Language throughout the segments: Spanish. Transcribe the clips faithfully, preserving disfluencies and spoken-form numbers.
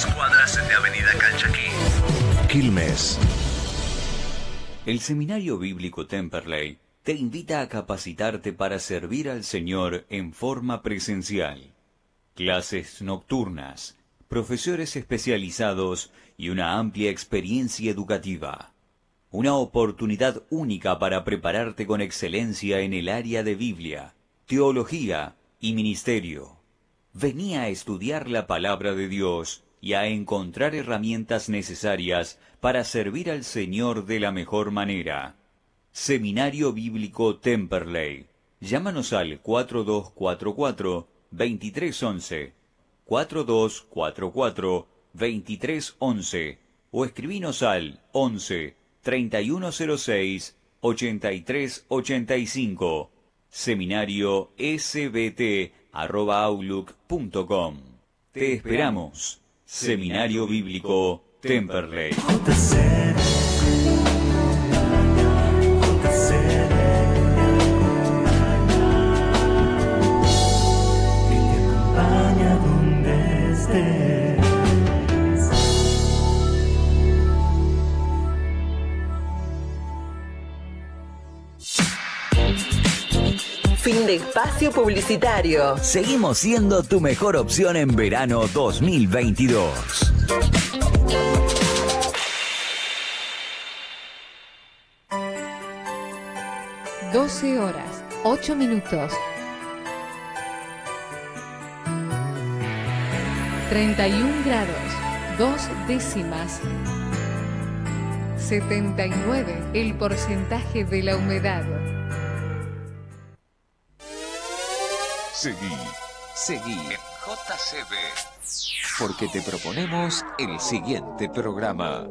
tres cuadras de Avenida Calchaquí, Quilmes. El Seminario Bíblico Temperley te invita a capacitarte para servir al Señor en forma presencial. Clases nocturnas, profesores especializados y una amplia experiencia educativa. Una oportunidad única para prepararte con excelencia en el área de Biblia, teología y ministerio. Vení a estudiar la palabra de Dios y a encontrar herramientas necesarias para servir al Señor de la mejor manera. Seminario Bíblico Temperley. Llámanos al cuatro dos cuatro cuatro, dos tres uno uno, cuatro dos cuatro cuatro, dos tres uno uno o escribinos al once, treinta y uno cero seis, ochenta y tres ochenta y cinco. Seminario s b t arroba outlook punto com. Te esperamos. Seminario Bíblico Temperley. Fin de espacio publicitario. Seguimos siendo tu mejor opción en verano dos mil veintidós. doce horas, ocho minutos. treinta y un grados, dos décimas. setenta y nueve el porcentaje de la humedad. Seguí, seguí en J C B, porque te proponemos el siguiente programa.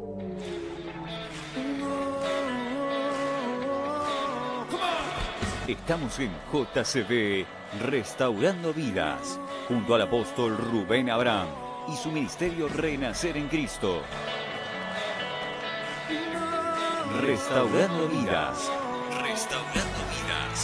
Estamos en J C B Restaurando Vidas, junto al apóstol Rubén Abraham y su ministerio Renacer en Cristo. Restaurando Vidas. Restaurando Vidas.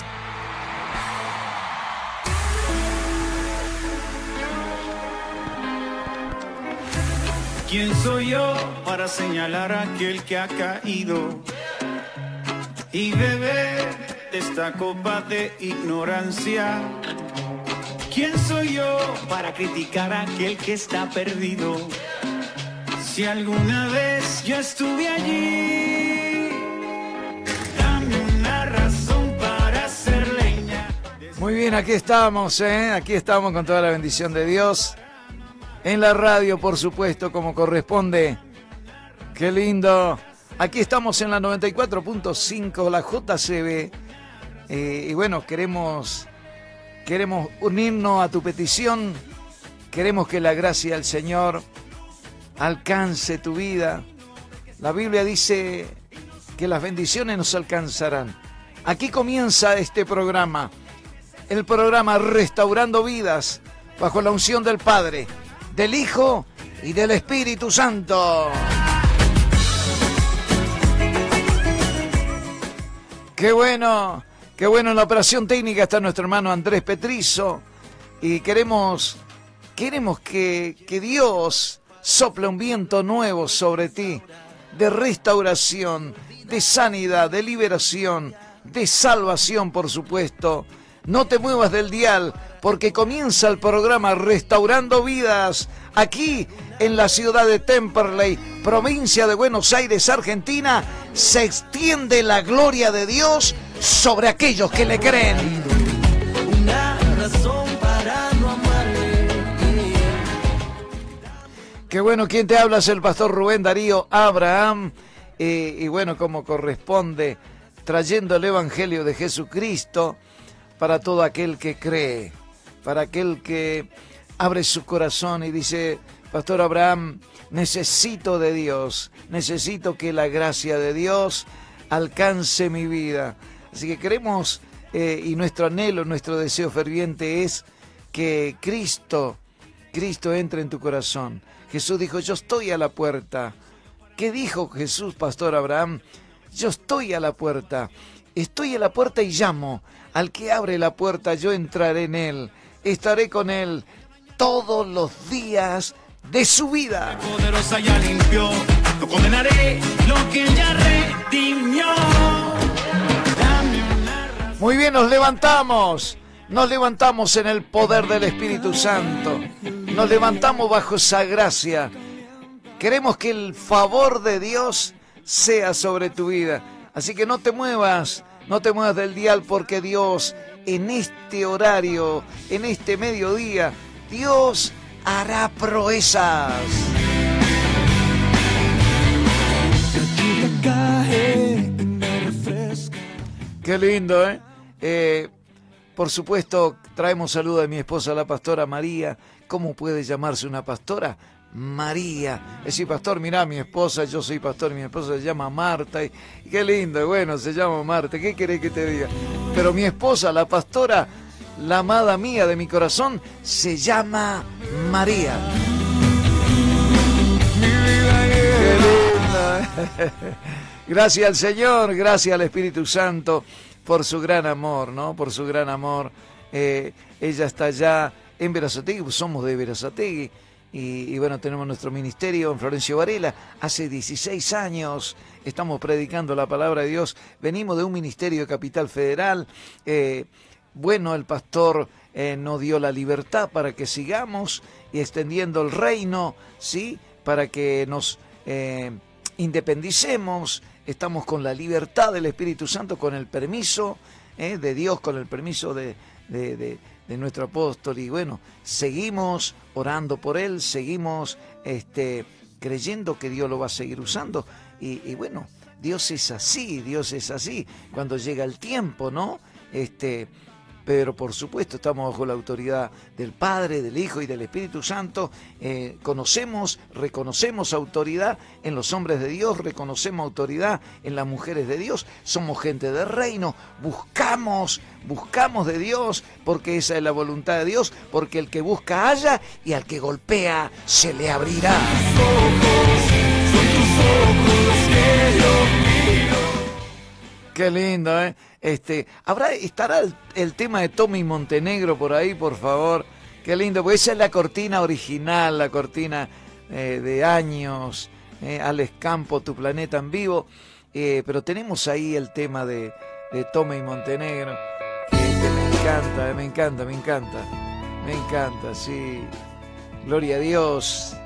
¿Quién soy yo para señalar a aquel que ha caído y beber de esta copa de ignorancia? ¿Quién soy yo para criticar a aquel que está perdido? Si alguna vez yo estuve allí, dame una razón para hacer leña. Muy bien, aquí estamos, ¿eh? Aquí estamos con toda la bendición de Dios. En la radio, por supuesto, como corresponde. ¡Qué lindo! Aquí estamos en la noventa y cuatro punto cinco, la J C B. Eh, y bueno, queremos, queremos unirnos a tu petición. Queremos que la gracia del Señor alcance tu vida. La Biblia dice que las bendiciones nos alcanzarán. Aquí comienza este programa. El programa Restaurando Vidas, bajo la unción del Padre, del Hijo y del Espíritu Santo. Qué bueno, qué bueno. En la operación técnica está nuestro hermano Andrés Petrizo y queremos, queremos que, que Dios sople un viento nuevo sobre ti, de restauración, de sanidad, de liberación, de salvación, por supuesto. No te muevas del dial, porque comienza el programa Restaurando Vidas, aquí en la ciudad de Temperley, provincia de Buenos Aires, Argentina. Se extiende la gloria de Dios sobre aquellos que le creen. Una razón para no amarle. Qué bueno, quien te habla es el pastor Rubén Darío Abraham, eh, y bueno, como corresponde, trayendo el Evangelio de Jesucristo para todo aquel que cree, para aquel que abre su corazón y dice: Pastor Abraham, necesito de Dios, necesito que la gracia de Dios alcance mi vida. Así que queremos, eh, y nuestro anhelo, nuestro deseo ferviente es que Cristo, Cristo entre en tu corazón. Jesús dijo: yo estoy a la puerta. ¿Qué dijo Jesús, Pastor Abraham? Yo estoy a la puerta. Estoy a la puerta y llamo. Al que abre la puerta, yo entraré en él. Estaré con él todos los días de su vida. Poderosa ya limpió, no condenaré lo que ella redimió. Muy bien, nos levantamos. Nos levantamos en el poder del Espíritu Santo. Nos levantamos bajo esa gracia. Queremos que el favor de Dios sea sobre tu vida. Así que no te muevas, no te muevas del dial, porque Dios en este horario, en este mediodía, Dios hará proezas. Qué lindo, ¿eh? eh por supuesto, traemos saludo de mi esposa, la pastora María. ¿Cómo puede llamarse una pastora? María. Es decir, pastor, mirá, mi esposa, yo soy pastor, mi esposa se llama Marta. Y, y qué lindo, bueno, se llama Marta. ¿Qué querés que te diga? Pero mi esposa, la pastora, la amada mía de mi corazón, se llama María. Qué lindo. Gracias al Señor, gracias al Espíritu Santo por su gran amor, ¿no? Por su gran amor. Eh, ella está allá en Berazategui, somos de Berazategui. Y, y bueno, tenemos nuestro ministerio en Florencio Varela. Hace dieciséis años estamos predicando la palabra de Dios. Venimos de un ministerio de Capital Federal. Eh, bueno, el pastor eh, nos dio la libertad para que sigamos y extendiendo el reino, ¿sí? Para que nos eh, independicemos. Estamos con la libertad del Espíritu Santo, con el permiso eh, de Dios, con el permiso de... de, de de nuestro apóstol, y bueno, seguimos orando por él, seguimos este, creyendo que Dios lo va a seguir usando, y, y bueno, Dios es así, Dios es así, cuando llega el tiempo, ¿no? Este, pero por supuesto estamos bajo la autoridad del Padre, del Hijo y del Espíritu Santo. Eh, conocemos, reconocemos autoridad en los hombres de Dios, reconocemos autoridad en las mujeres de Dios, somos gente de reino, buscamos, buscamos de Dios, porque esa es la voluntad de Dios, porque el que busca halla y al que golpea se le abrirá. Qué lindo, ¿eh? Este, ¿habrá, estará el, el tema de Tommy Montenegro por ahí, por favor? Qué lindo, porque esa es la cortina original, la cortina eh, de años, eh, Alex Campo, Tu Planeta en Vivo, eh, pero tenemos ahí el tema de, de Tommy Montenegro, que, que me encanta, me encanta, me encanta, me encanta, sí, gloria a Dios.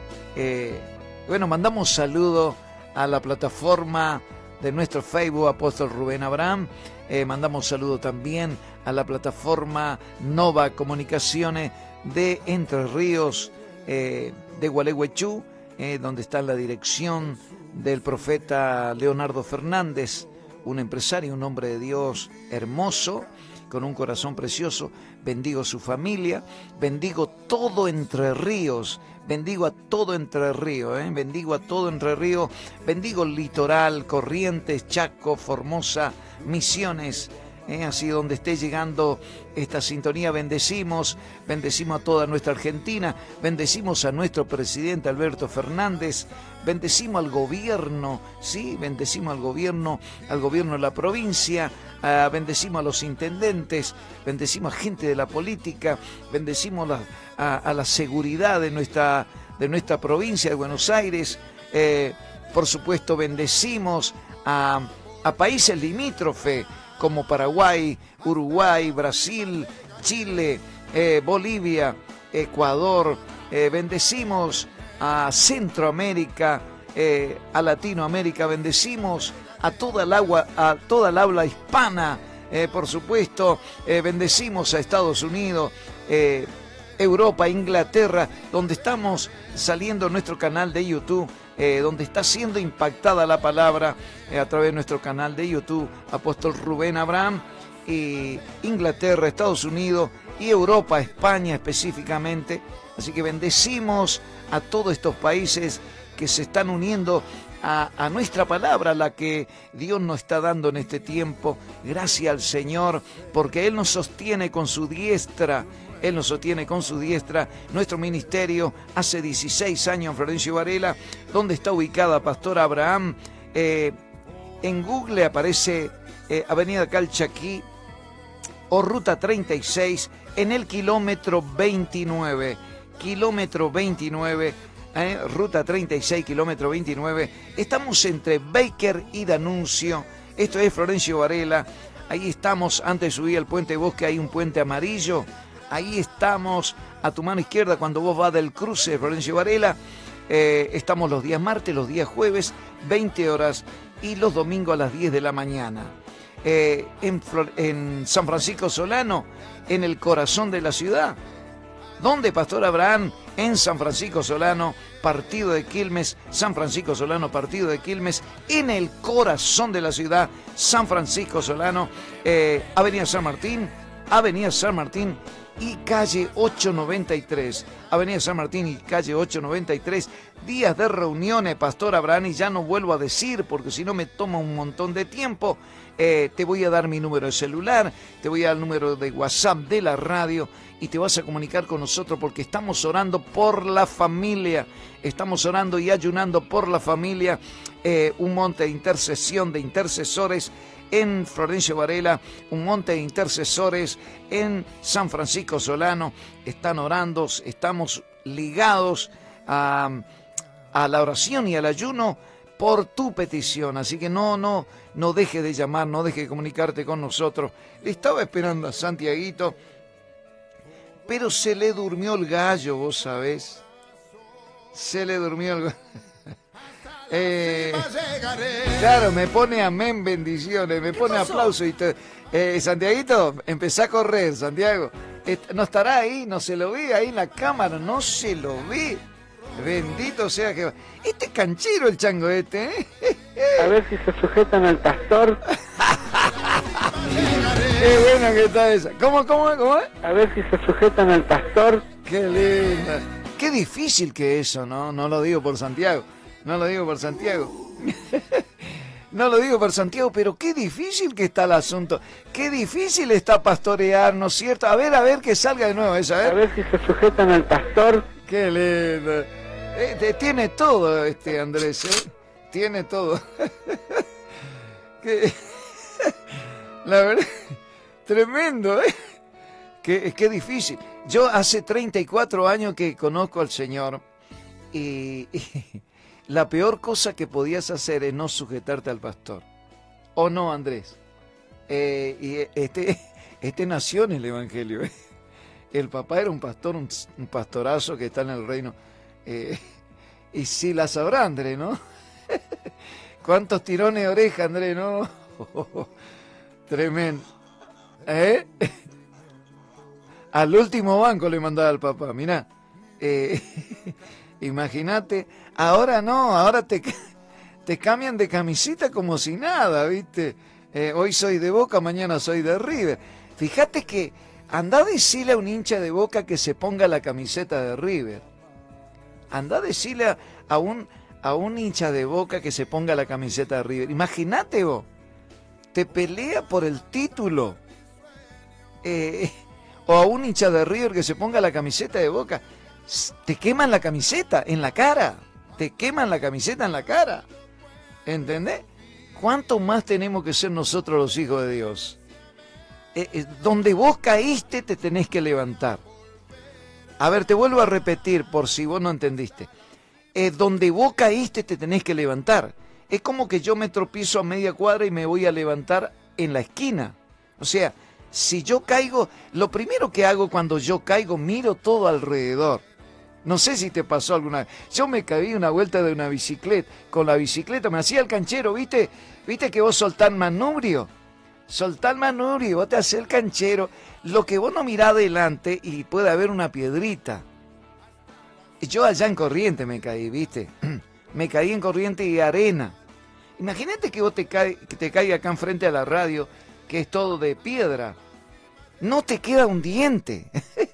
Eh, bueno, mandamos saludo a la plataforma de nuestro Facebook, Apóstol Rubén Abraham. Eh, mandamos saludo también a la plataforma Nova Comunicaciones de Entre Ríos, eh, de Gualeguaychú, eh, donde está la dirección del profeta Leonardo Fernández, un empresario, un hombre de Dios hermoso, con un corazón precioso. Bendigo su familia, bendigo todo Entre Ríos, bendigo a todo Entre Ríos, ¿eh? bendigo a todo Entre Ríos, bendigo el litoral, Corrientes, Chaco, Formosa, Misiones, ¿eh? así donde esté llegando esta sintonía, bendecimos, bendecimos a toda nuestra Argentina, bendecimos a nuestro presidente Alberto Fernández, bendecimos al gobierno, sí, bendecimos al gobierno, al gobierno de la provincia, uh, bendecimos a los intendentes, bendecimos a gente de la política, bendecimos la, a, a la seguridad de nuestra, de nuestra provincia de Buenos Aires, eh, por supuesto bendecimos a, a países limítrofes como Paraguay, Uruguay, Brasil, Chile, eh, Bolivia, Ecuador, eh, bendecimos a Centroamérica, eh, a Latinoamérica, bendecimos a toda el agua, a toda el habla hispana, eh, por supuesto, eh, bendecimos a Estados Unidos, eh, Europa, Inglaterra, donde estamos saliendo nuestro canal de YouTube, eh, donde está siendo impactada la palabra eh, a través de nuestro canal de YouTube, Apóstol Rubén Abraham, y Inglaterra, Estados Unidos y Europa, España específicamente. Así que bendecimos a todos estos países que se están uniendo a, a nuestra palabra, la que Dios nos está dando en este tiempo. Gracias al Señor, porque Él nos sostiene con su diestra. Él nos sostiene con su diestra. Nuestro ministerio hace dieciséis años en Florencio Varela, donde está ubicada Pastor Abraham. Eh, en Google aparece eh, Avenida Calchaquí o Ruta treinta y seis en el kilómetro veintinueve. kilómetro veintinueve, eh, ruta treinta y seis, kilómetro veintinueve. Estamos entre Baker y D'Annunzio. Esto es Florencio Varela. Ahí estamos, antes de subir al puente Bosque hay un puente amarillo. Ahí estamos, a tu mano izquierda, cuando vos vas del cruce de Florencio Varela. Eh, estamos los días martes, los días jueves, veinte horas, y los domingos a las diez de la mañana. Eh, en, Flor en San Francisco Solano, en el corazón de la ciudad. ¿Dónde, Pastor Abraham? En San Francisco Solano, partido de Quilmes. San Francisco Solano, partido de Quilmes, en el corazón de la ciudad. San Francisco Solano, eh, Avenida San Martín, Avenida San Martín y calle ochocientos noventa y tres. Avenida San Martín y calle ochocientos noventa y tres. Días de reuniones, Pastor Abraham, y ya no vuelvo a decir porque si no me toma un montón de tiempo. Eh, te voy a dar mi número de celular, te voy a dar el número de WhatsApp de la radio y te vas a comunicar con nosotros porque estamos orando por la familia, estamos orando y ayunando por la familia. Eh, un monte de intercesión, de intercesores en Florencio Varela, un monte de intercesores en San Francisco Solano. Están orando, estamos ligados a, a la oración y al ayuno por tu petición, así que no, no, no deje de llamar, no deje de comunicarte con nosotros. Estaba esperando a Santiaguito, pero se le durmió el gallo, vos sabés. Se le durmió el gallo. Eh, claro, me pone amén, bendiciones, me pone aplauso y te, eh, Santiaguito, empezá a correr, Santiago. No estará ahí, no se lo ve ahí en la cámara, no se lo ve. Bendito sea que... Este es canchero el chango este, ¿eh? A ver si se sujetan al pastor. Qué bueno que está esa. ¿Cómo, cómo, cómo? A ver si se sujetan al pastor. Qué linda. Qué difícil que eso, ¿no? No lo digo por Santiago. No lo digo por Santiago. No lo digo por Santiago, pero qué difícil que está el asunto. Qué difícil está pastorear, ¿no es cierto? A ver, a ver, que salga de nuevo esa, ¿eh? A ver si se sujetan al pastor. Qué lindo. Eh, tiene todo este Andrés, ¿eh? Tiene todo. que, la verdad, tremendo, ¿eh? Qué, qué difícil. Yo hace treinta y cuatro años que conozco al Señor y, y la peor cosa que podías hacer es no sujetarte al pastor. ¿O no, Andrés? Eh, y este, este nació en el Evangelio, ¿eh? El papá era un pastor, un, un pastorazo que está en el reino. Eh, y sí la sabrá, Andrés, ¿no? ¿Cuántos tirones de oreja, Andrés, no? Oh, oh, oh. Tremendo. ¿Eh? Al último banco le mandaba al papá, mirá. Eh, Imagínate, ahora no, ahora te, te cambian de camiseta como si nada, ¿viste? Eh, hoy soy de Boca, mañana soy de River. Fíjate que andá a decirle a un hincha de Boca que se ponga la camiseta de River. Andá a decirle a, a, un, a un hincha de Boca que se ponga la camiseta de River. Imagínate vos, te pelea por el título. Eh, o a un hincha de River que se ponga la camiseta de Boca. Te queman la camiseta en la cara. Te queman la camiseta en la cara. ¿Entendés? ¿Cuánto más tenemos que ser nosotros los hijos de Dios? Eh, eh, donde vos caíste te tenés que levantar. A ver, te vuelvo a repetir por si vos no entendiste. Eh, donde vos caíste te tenés que levantar. Es como que yo me tropiezo a media cuadra y me voy a levantar en la esquina. O sea, si yo caigo, lo primero que hago cuando yo caigo, miro todo alrededor. No sé si te pasó alguna vez. Yo me caí una vuelta de una bicicleta. Con la bicicleta me hacía el canchero, ¿viste? ¿Viste que vos soltás manubrio? Soltá el manubrio y vos te haces el canchero. Lo que vos no mirás adelante y puede haber una piedrita. Yo allá en Corriente me caí, ¿viste? Me caí en Corriente y arena. Imagínate que vos te, cae, que te caiga acá enfrente a la radio, que es todo de piedra. No te queda un diente.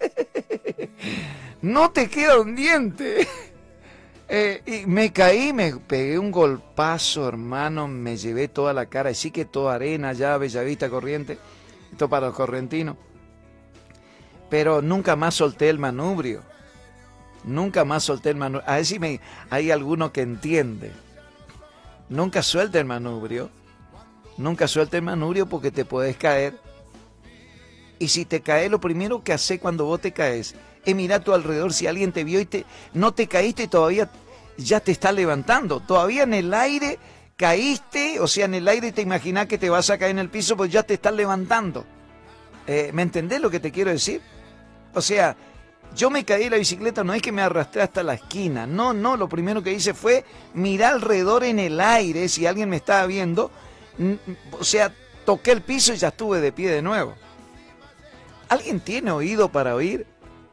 No te queda un diente. Eh, y me caí, me pegué un golpazo, hermano, me llevé toda la cara, así que toda arena ya, Bellavista, Corriente, esto para los correntinos. Pero nunca más solté el manubrio, nunca más solté el manubrio. A ver si me, hay alguno que entiende. Nunca suelte el manubrio, nunca suelte el manubrio porque te puedes caer. Y si te caes, lo primero que haces cuando vos te caes es mirar a tu alrededor si alguien te vio y te, no te caíste y todavía ya te está levantando. Todavía en el aire caíste, o sea, en el aire te imaginás que te vas a caer en el piso, pues ya te estás levantando. Eh, ¿Me entendés lo que te quiero decir? O sea, yo me caí de la bicicleta, no es que me arrastré hasta la esquina. No, no, lo primero que hice fue mirar alrededor en el aire, si alguien me estaba viendo. O sea, toqué el piso y ya estuve de pie de nuevo. ¿Alguien tiene oído para oír?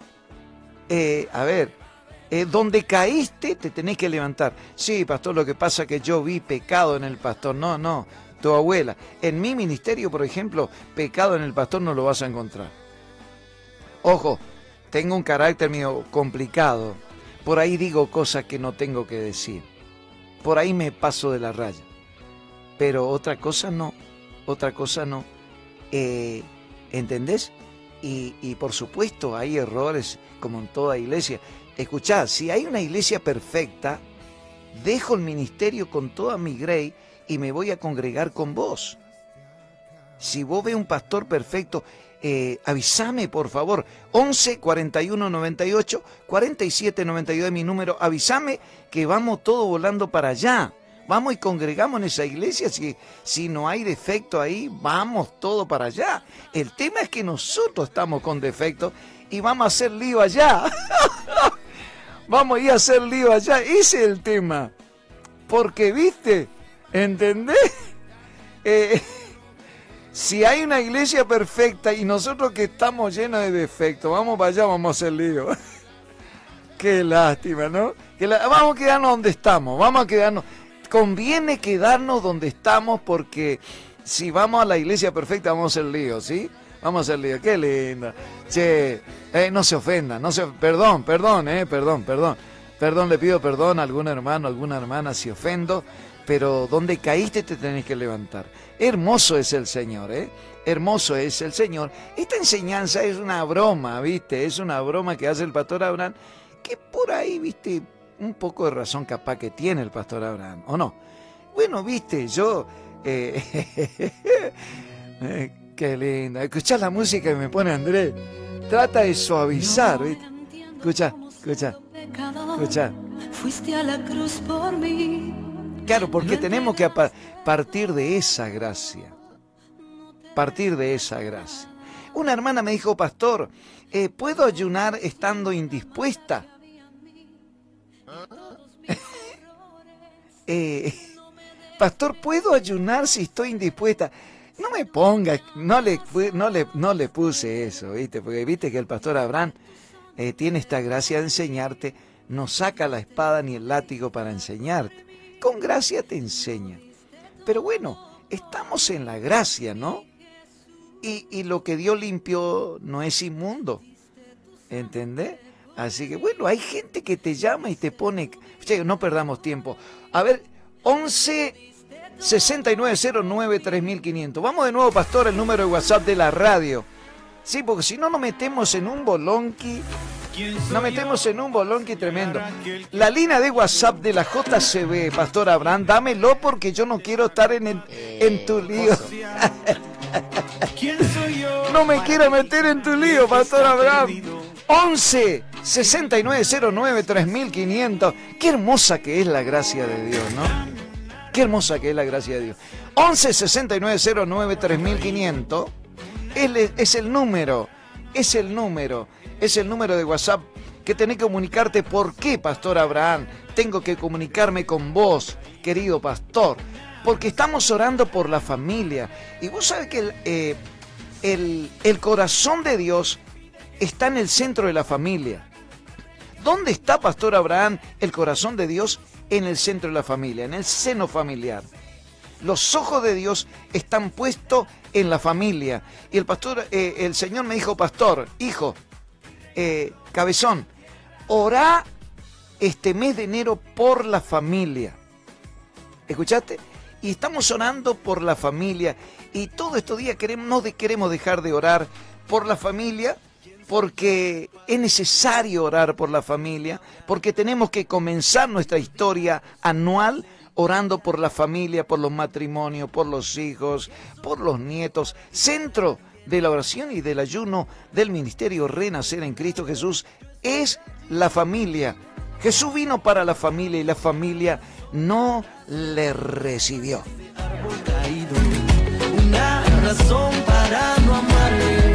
Eh, a ver, eh, donde caíste te tenés que levantar. Sí, pastor, lo que pasa es que yo vi pecado en el pastor. No, no, tu abuela. En mi ministerio, por ejemplo, pecado en el pastor no lo vas a encontrar. Ojo, tengo un carácter mío complicado. Por ahí digo cosas que no tengo que decir. Por ahí me paso de la raya. Pero otra cosa no, otra cosa no. Eh, ¿Entendés? Y, y por supuesto hay errores como en toda iglesia. Escuchá, si hay una iglesia perfecta, dejo el ministerio con toda mi grey y me voy a congregar con vos. Si vos ves un pastor perfecto, eh, avísame por favor. once, cuarenta y uno, noventa y ocho, cuarenta y siete, noventa y dos es mi número. Avísame que vamos todos volando para allá. Vamos y congregamos en esa iglesia, si, si no hay defecto ahí, vamos todo para allá. El tema es que nosotros estamos con defecto y vamos a hacer lío allá. Vamos a ir a hacer lío allá, ese es el tema. Porque, ¿viste? ¿Entendés? Eh, si hay una iglesia perfecta y nosotros que estamos llenos de defectos, vamos para allá, vamos a hacer lío. Qué lástima, ¿no? Que la, vamos a quedarnos donde estamos, vamos a quedarnos... Conviene quedarnos donde estamos porque si vamos a la iglesia perfecta vamos a hacer lío, ¿sí? Vamos a hacer lío, qué lindo. Che, eh, no se ofenda, no se, perdón, perdón, eh, perdón, perdón. Perdón, le pido perdón a algún hermano, alguna hermana si ofendo, pero donde caíste te tenés que levantar. Hermoso es el Señor, ¿eh? Hermoso es el Señor. Esta enseñanza es una broma, ¿viste? Es una broma que hace el pastor Abraham, que por ahí, ¿viste? Un poco de razón capaz que tiene el pastor Abraham, ¿o no? Bueno, viste, yo... Eh, eh, qué linda. Escuchá la música que me pone Andrés. Trata de suavizar, ¿viste? Escucha, escucha, escucha. Fuiste a la cruz por mí. Claro, porque tenemos que partir de esa gracia. Partir de esa gracia. Una hermana me dijo, pastor, eh, ¿puedo ayunar estando indispuesta? Eh, pastor, ¿puedo ayunar si estoy indispuesta? No me ponga, no le, no le, no le puse eso, ¿viste? Porque viste que el pastor Abraham eh, tiene esta gracia de enseñarte, no saca la espada ni el látigo para enseñarte. Con gracia te enseña. Pero bueno, estamos en la gracia, ¿no? Y, y lo que Dios limpió no es inmundo, ¿entendés? Así que bueno, hay gente que te llama y te pone... Che, no perdamos tiempo. A ver, once, sesenta y nueve, cero nueve, tres mil quinientos. Vamos de nuevo, pastor, el número de WhatsApp de la radio. Sí, porque si no nos metemos en un bolonqui... Nos metemos en un bolonqui tremendo. La línea de WhatsApp de la J C B, pastor Abraham, dámelo porque yo no quiero estar en, el, en tu lío. No me quiero meter en tu lío, pastor Abraham. once, sesenta y nueve, cero nueve, tres mil quinientos. Qué hermosa que es la gracia de Dios, ¿no? Qué hermosa que es la gracia de Dios. once, sesenta y nueve, cero nueve, tres mil quinientos es, es el número, es el número, es el número de WhatsApp que tenés que comunicarte. ¿Por qué, pastor Abraham? Tengo que comunicarme con vos, querido pastor, porque estamos orando por la familia. Y vos sabés que el, eh, el, el corazón de Dios está en el centro de la familia. ¿Dónde está, pastor Abraham, el corazón de Dios? En el centro de la familia, en el seno familiar. Los ojos de Dios están puestos en la familia. Y el pastor, eh, el Señor me dijo, pastor, hijo, eh, cabezón, orá este mes de enero por la familia. ¿Escuchaste? Y estamos orando por la familia. Y todos estos días queremos, no de, queremos dejar de orar por la familia, porque es necesario orar por la familia, porque tenemos que comenzar nuestra historia anual orando por la familia, por los matrimonios, por los hijos, por los nietos. Centro de la oración y del ayuno del ministerio Renacer en Cristo Jesús es la familia. Jesús vino para la familia y la familia no le recibió. Una razón para no amarle.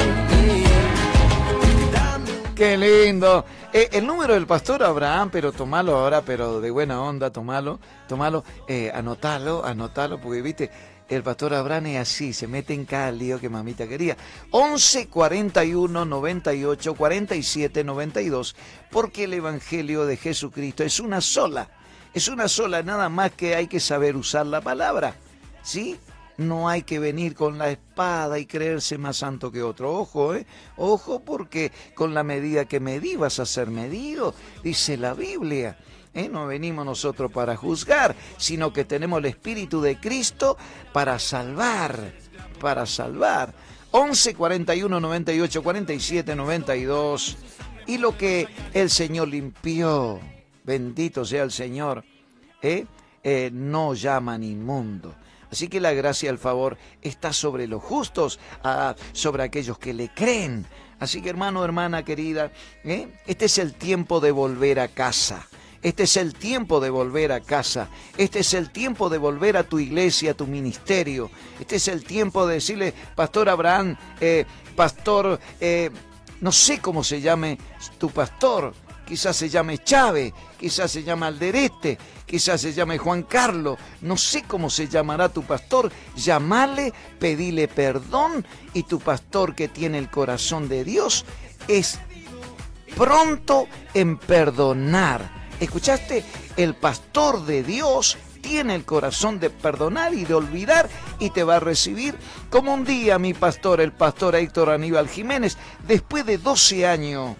¡Qué lindo! Eh, el número del pastor Abraham, pero tomalo ahora, pero de buena onda, tomalo, tomalo, eh, anotalo, anotalo, porque viste, el pastor Abraham es así, se mete en cada lío que mamita quería. once cuarenta y uno noventa y ocho cuarenta y siete noventa y dos, porque el Evangelio de Jesucristo es una sola, es una sola, nada más que hay que saber usar la palabra, ¿sí? No hay que venir con la espada y creerse más santo que otro. Ojo, ¿eh? Ojo, porque con la medida que medí vas a ser medido, dice la Biblia. ¿Eh? No venimos nosotros para juzgar, sino que tenemos el Espíritu de Cristo para salvar, para salvar. once cuarenta y uno noventa y ocho cuarenta y siete noventa y dos. Y lo que el Señor limpió, bendito sea el Señor, ¿eh? Eh, no llaman inmundo. Así que la gracia y el favor está sobre los justos, ah, sobre aquellos que le creen. Así que hermano, hermana querida, ¿eh? este es el tiempo de volver a casa. Este es el tiempo de volver a casa. Este es el tiempo de volver a tu iglesia, a tu ministerio. Este es el tiempo de decirle, Pastor Abraham, eh, Pastor, eh, no sé cómo se llame tu pastor. Quizás se llame Chávez, quizás se llame Alderete, quizás se llame Juan Carlos, no sé cómo se llamará tu pastor, llamale, pedile perdón y tu pastor que tiene el corazón de Dios es pronto en perdonar. ¿Escuchaste? El pastor de Dios tiene el corazón de perdonar y de olvidar y te va a recibir como un día mi pastor, el pastor Héctor Aníbal Jiménez, después de doce años.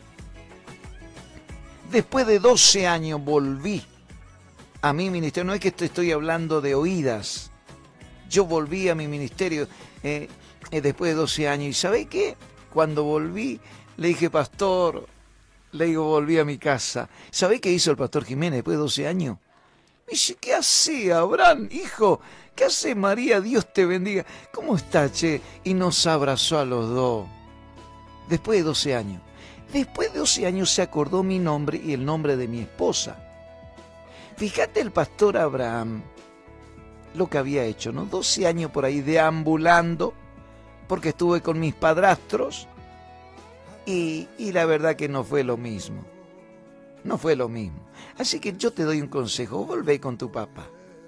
Después de doce años volví a mi ministerio. No es que te estoy hablando de oídas. Yo volví a mi ministerio eh, eh, después de doce años. ¿Y sabés qué? Cuando volví, le dije, pastor, le digo, volví a mi casa. ¿Sabés qué hizo el pastor Jiménez después de doce años? Me dice, ¿qué hace, Abraham, hijo? ¿Qué hace, María? Dios te bendiga. ¿Cómo está, che? Y nos abrazó a los dos. Después de doce años. Después de doce años se acordó mi nombre y el nombre de mi esposa. Fíjate el pastor Abraham, lo que había hecho, ¿no? doce años por ahí deambulando, porque estuve con mis padrastros, y, y la verdad que no fue lo mismo. No fue lo mismo. Así que yo te doy un consejo, volvé con tu papá.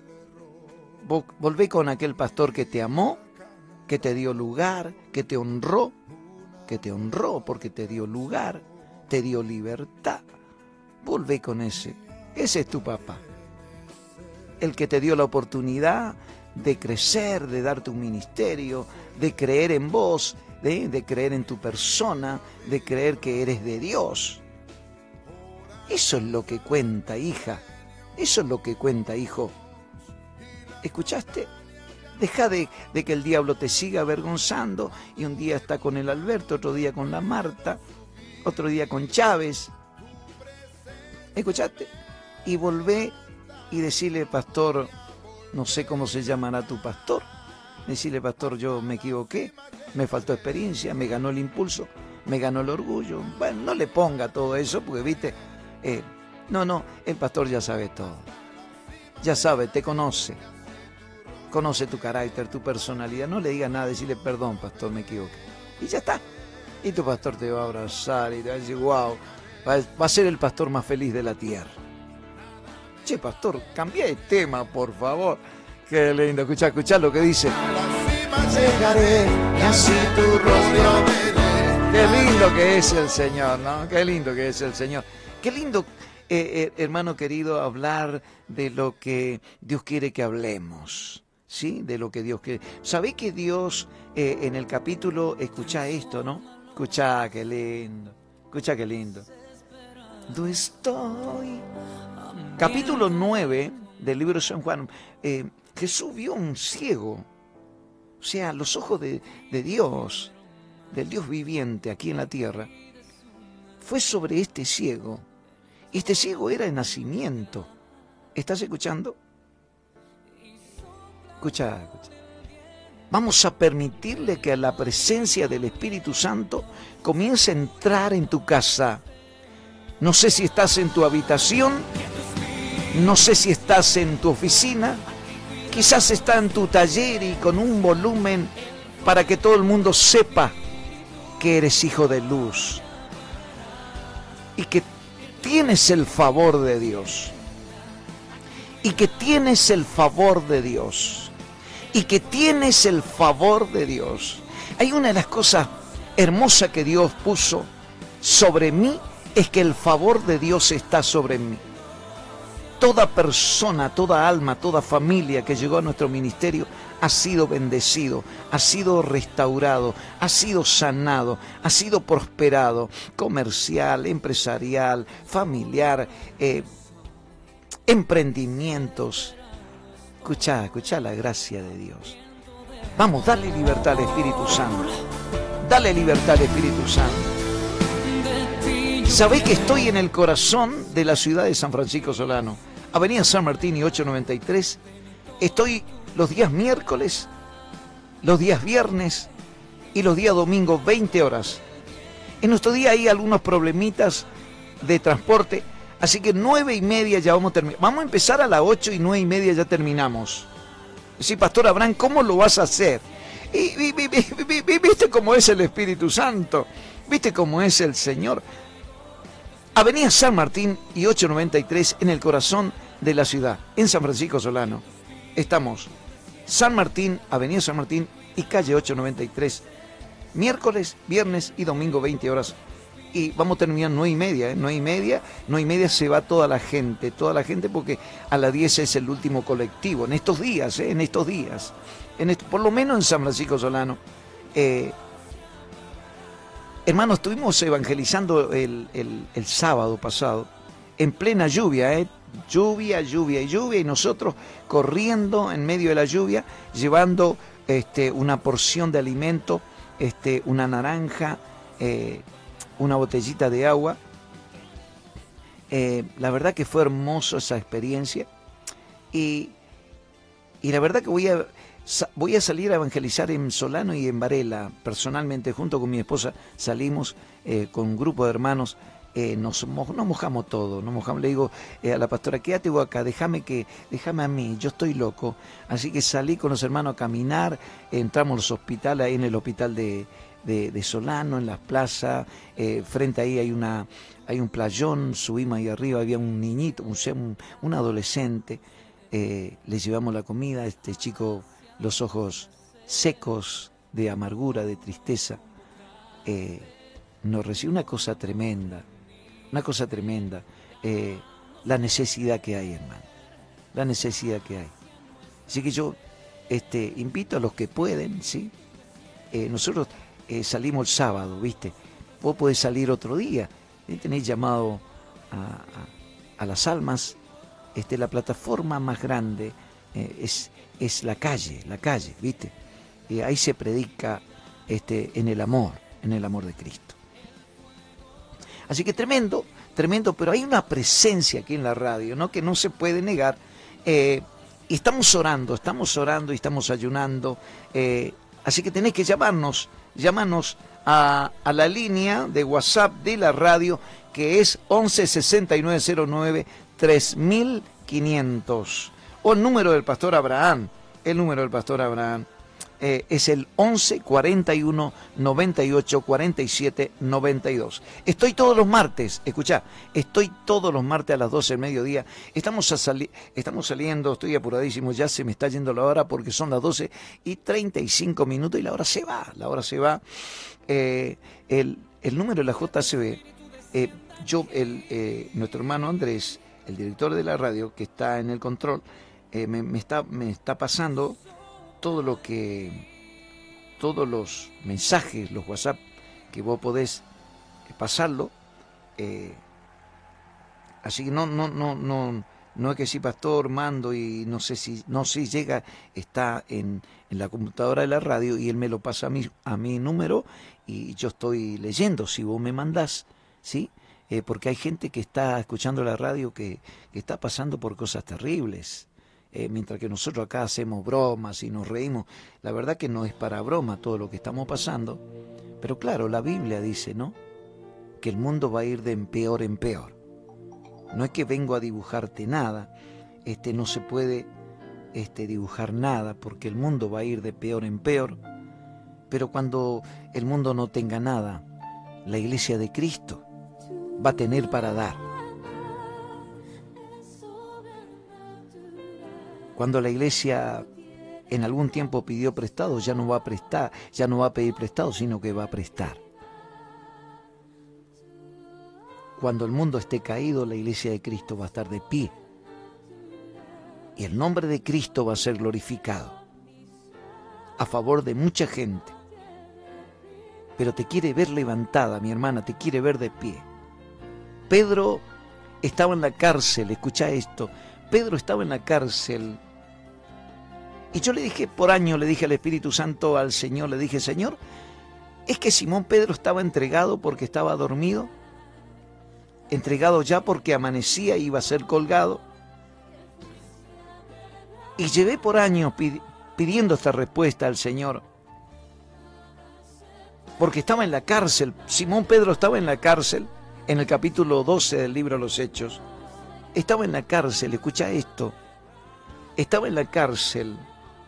Volvé con aquel pastor que te amó, que te dio lugar, que te honró, que te honró porque te dio lugar, te dio libertad. Volvé con ese. Ese es tu papá. El que te dio la oportunidad de crecer, de darte un ministerio, de creer en vos, de, de creer en tu persona, de creer que eres de Dios. Eso es lo que cuenta, hija. Eso es lo que cuenta, hijo. ¿Escuchaste? Deja de, de que el diablo te siga avergonzando y un día está con el Alberto, otro día con la Marta, otro día con Chávez. ¿Escuchaste? Y volvé y decirle, pastor, no sé cómo se llamará tu pastor. Decirle, pastor, yo me equivoqué, me faltó experiencia, me ganó el impulso, me ganó el orgullo. Bueno, no le ponga todo eso porque, viste, eh, no, no, el pastor ya sabe todo. Ya sabe, te conoce. Conoce tu carácter, tu personalidad. No le digas nada, decirle, perdón, pastor, me equivoqué. Y ya está. Y tu pastor te va a abrazar y te va a decir, wow, va a ser el pastor más feliz de la tierra. Che, pastor, cambia de tema, por favor. Qué lindo, escuchá, escuchá lo que dice. Llegaré y así tu rostro veré. Qué lindo que es el Señor, ¿no? Qué lindo que es el Señor. Qué lindo, eh, eh, hermano querido, hablar de lo que Dios quiere que hablemos. ¿Sí? De lo que Dios quiere. ¿Sabés que Dios eh, en el capítulo, escuchá esto, ¿no? Escuchá, qué lindo. Escuchá, qué lindo. ¿Dónde estoy? Capítulo nueve del libro de San Juan. Eh, Jesús vio un ciego. O sea, los ojos de, de Dios, del Dios viviente aquí en la tierra, fue sobre este ciego. Este ciego era de nacimiento. ¿Estás escuchando? Escucha, escucha. Vamos a permitirle que la presencia del Espíritu Santo comience a entrar en tu casa. No sé si estás en tu habitación, no sé si estás en tu oficina, quizás está en tu taller y con un volumen para que todo el mundo sepa que eres hijo de luz y que tienes el favor de Dios. Y que tienes el favor de Dios. Y que tienes el favor de Dios. Hay una de las cosas hermosas que Dios puso sobre mí, es que el favor de Dios está sobre mí. Toda persona, toda alma, toda familia que llegó a nuestro ministerio ha sido bendecido, ha sido restaurado, ha sido sanado, ha sido prosperado, comercial, empresarial, familiar, eh, emprendimientos. Escuchá, escuchá la gracia de Dios. Vamos, dale libertad al Espíritu Santo. Dale libertad al Espíritu Santo. ¿Sabés que estoy en el corazón de la ciudad de San Francisco Solano? Avenida San Martín y ocho noventa y tres. Estoy los días miércoles, los días viernes y los días domingos, veinte horas. En nuestro día hay algunos problemitas de transporte, así que nueve y media ya vamos a terminar. Vamos a empezar a las ocho y nueve y media ya terminamos. Sí, Pastor Abraham, ¿cómo lo vas a hacer? Y, y, y, y, y, ¿Viste cómo es el Espíritu Santo? ¿Viste cómo es el Señor? Avenida San Martín y ocho noventa y tres en el corazón de la ciudad, en San Francisco Solano. Estamos San Martín, Avenida San Martín y calle ocho noventa y tres, miércoles, viernes y domingo veinte horas. Y vamos a terminar nueve y media, ¿eh? nueve y media, nueve y media se va toda la gente, toda la gente porque a las diez es el último colectivo, en estos días, ¿eh? en estos días, en est- por lo menos en San Francisco Solano. Eh, hermanos, estuvimos evangelizando el, el, el sábado pasado, en plena lluvia, ¿eh? lluvia, lluvia y lluvia, y nosotros corriendo en medio de la lluvia, llevando este, una porción de alimento, este, una naranja, eh, una botellita de agua. Eh, la verdad que fue hermoso esa experiencia, y, y la verdad que voy a, voy a salir a evangelizar en Solano y en Varela. Personalmente, junto con mi esposa, salimos eh, con un grupo de hermanos. Eh, nos, mo nos mojamos todo, nos mojamos. Le digo eh, a la pastora, quédate vos acá, déjame que, déjame a mí, yo estoy loco. Así que salí con los hermanos a caminar, eh, entramos a los hospitales, ahí en el hospital de, de, de Solano, en las plazas, eh, frente ahí hay una hay un playón, subimos ahí arriba, había un niñito, un, un, un adolescente, eh, le llevamos la comida, este chico, los ojos secos de amargura, de tristeza, eh, nos recibió una cosa tremenda. Una cosa tremenda, eh, la necesidad que hay, hermano, la necesidad que hay. Así que yo este, invito a los que pueden, ¿sí? Eh, nosotros eh, salimos el sábado, ¿viste? Vos podés salir otro día, ¿eh? Tenéis llamado a, a, a las almas. Este, la plataforma más grande eh, es, es la calle, la calle, ¿viste? Eh, ahí se predica este, en el amor, en el amor de Cristo. Así que tremendo, tremendo, pero hay una presencia aquí en la radio, ¿no? Que no se puede negar. Eh, y estamos orando, estamos orando y estamos ayunando. Eh, así que tenés que llamarnos, llamarnos a, a la línea de WhatsApp de la radio, que es once sesenta y nueve cero nueve tres mil quinientos. O el número del Pastor Abraham, el número del Pastor Abraham. Eh, es el once cuarenta y uno noventa y ocho cuarenta y siete noventa y dos. Estoy todos los martes, escuchá, estoy todos los martes a las doce del mediodía. Estamos, a sali estamos saliendo, estoy apuradísimo, ya se me está yendo la hora porque son las doce y treinta y cinco minutos y la hora se va, la hora se va. Eh, el, el número de la J C B, eh, yo, el, eh, nuestro hermano Andrés, el director de la radio que está en el control, eh, me, me, está, me está pasando todo lo que, todos los mensajes, los WhatsApp que vos podés pasarlo, eh, así que no, no, no, no, no es que si pastor mando y no sé si, no sé si llega, está en, en la computadora de la radio y él me lo pasa a mi, a mi número y yo estoy leyendo si vos me mandás, ¿sí? Eh, porque hay gente que está escuchando la radio que, que está pasando por cosas terribles. eh, mientras que nosotros acá hacemos bromas y nos reímos, la verdad que no es para broma todo lo que estamos pasando, pero claro, la Biblia dice, ¿no?, que el mundo va a ir de peor en peor. No es que vengo a dibujarte nada, este, no se puede este, dibujar nada, porque el mundo va a ir de peor en peor, pero cuando el mundo no tenga nada, la iglesia de Cristo va a tener para dar. Cuando la iglesia en algún tiempo pidió prestado, ya no va a prestar, ya no va a pedir prestado, sino que va a prestar. Cuando el mundo esté caído, la iglesia de Cristo va a estar de pie. Y el nombre de Cristo va a ser glorificado a favor de mucha gente. Pero te quiere ver levantada, mi hermana, te quiere ver de pie. Pedro estaba en la cárcel, escucha esto. Pedro estaba en la cárcel. Y yo le dije, por años le dije al Espíritu Santo, al Señor, le dije, Señor, ¿es que Simón Pedro estaba entregado porque estaba dormido? ¿Entregado ya porque amanecía y iba a ser colgado? Y llevé por años pidiendo esta respuesta al Señor. Porque estaba en la cárcel. Simón Pedro estaba en la cárcel, en el capítulo doce del libro de los Hechos. Estaba en la cárcel, escucha esto. Estaba en la cárcel.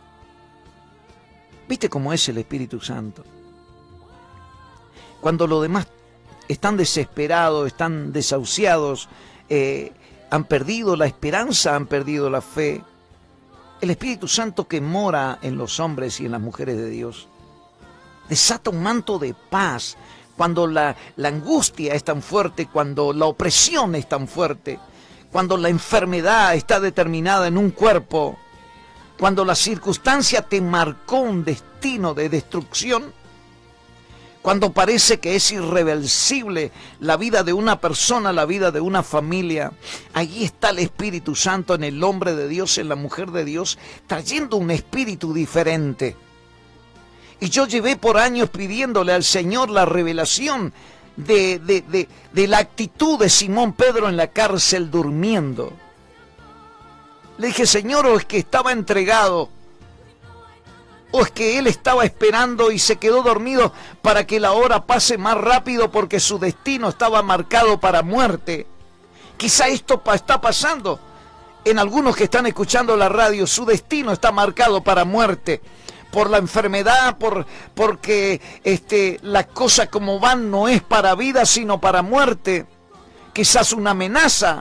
¿Viste cómo es el Espíritu Santo? Cuando los demás están desesperados, están desahuciados, eh, han perdido la esperanza, han perdido la fe, el Espíritu Santo que mora en los hombres y en las mujeres de Dios desata un manto de paz. Cuando la, la angustia es tan fuerte, cuando la opresión es tan fuerte, cuando la enfermedad está determinada en un cuerpo, cuando la circunstancia te marcó un destino de destrucción, cuando parece que es irreversible la vida de una persona, la vida de una familia, allí está el Espíritu Santo en el hombre de Dios, en la mujer de Dios, trayendo un espíritu diferente. Y yo llevé por años pidiéndole al Señor la revelación de, de, de, de la actitud de Simón Pedro en la cárcel durmiendo. Le dije, Señor, o es que estaba entregado, o es que él estaba esperando y se quedó dormido para que la hora pase más rápido porque su destino estaba marcado para muerte. Quizá esto está pasando en algunos que están escuchando la radio, su destino está marcado para muerte. Por la enfermedad, por, porque este, las cosas como van no es para vida, sino para muerte. Quizás una amenaza,